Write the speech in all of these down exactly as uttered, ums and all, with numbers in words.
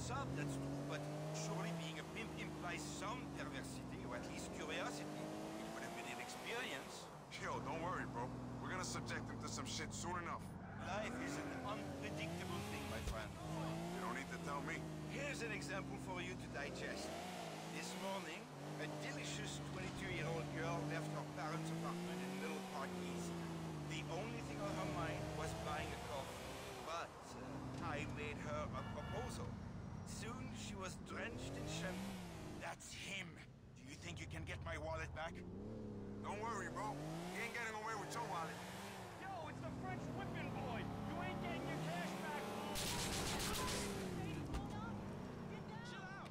sub, that's true, but surely being a pimp implies some perversity, or at least curiosity. It would have been an experience. Yo, don't worry, bro. We're gonna subject him to some shit soon enough. Life is an unpredictable thing, my friend. You don't need to tell me. Here's an example for you to digest. This morning, a delicious twenty-two-year-old girl left her parents' apartment in Middle Park East. The only thing on her mind was buying a coffee. But uh, I made her a proposal. Soon she was drenched in shampoo. That's him. Do you think you can get my wallet back? Don't worry, bro. He ain't getting away with your wallet. Yo, it's the French whipping boy. You ain't getting your cash back. Hey, hold on. Get down. Chill out.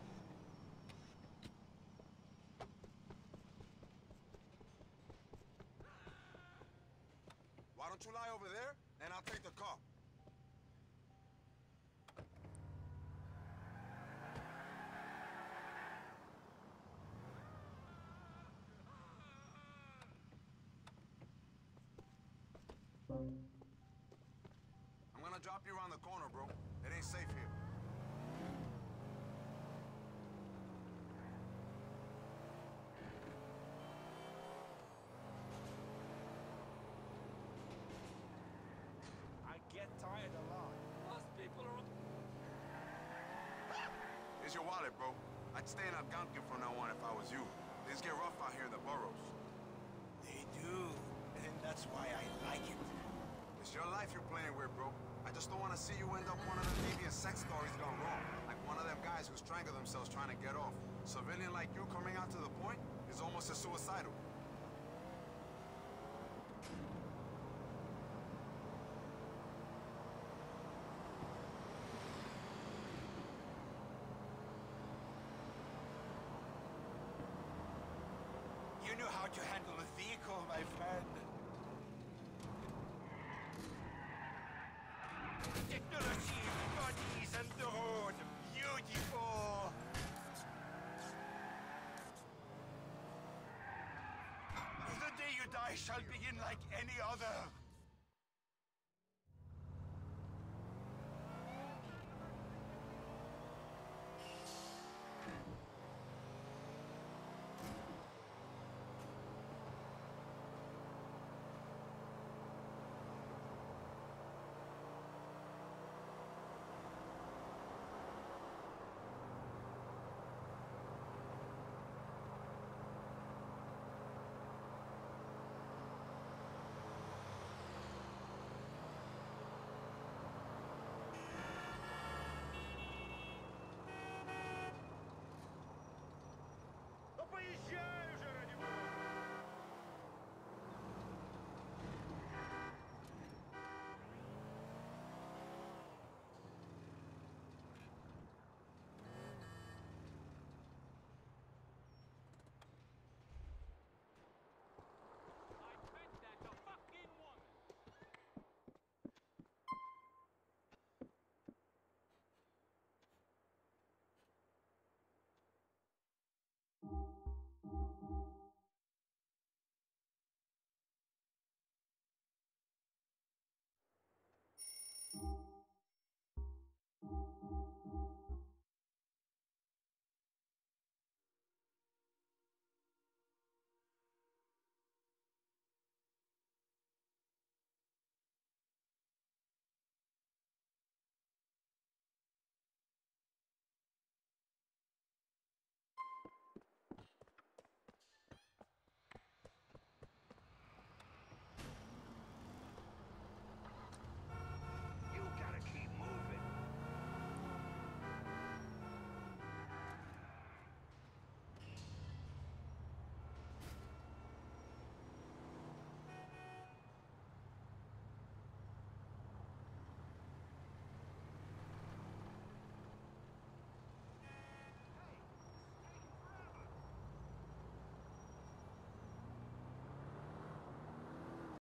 Why don't you lie over there, and I'll take the car. I'm gonna drop you around the corner, bro. It ain't safe here. I get tired a lot. Most people are... Here's your wallet, bro. I'd stay in Algonquin from now on if I was you. Things get rough out here in the boroughs. They do, and that's why I like it. It's your life you're playing with, bro. I just don't want to see you end up one of the deviant sex stories gone wrong. Like one of them guys who strangle themselves trying to get off. A civilian like you coming out to the point is almost as suicidal. You know how to handle a vehicle, my friend. Technology, bodies, and the road. Beautiful. The day you die shall begin like any other.